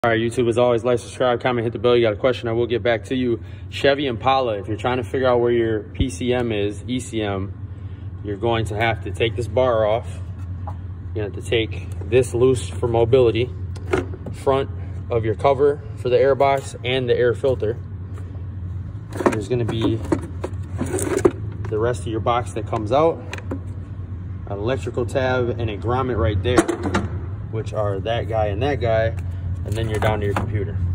All right, YouTube, as always, like, subscribe, comment, hit the bell. You got a question, I will get back to you. Chevy Impala, if you're trying to figure out where your PCM is, ECM, you're going to have to take this bar off. You're going to have to take this loose for mobility, front of your cover for the air box and the air filter. There's going to be the rest of your box that comes out, an electrical tab, and a grommet right there, which are that guy and that guy. And then you're down to your computer.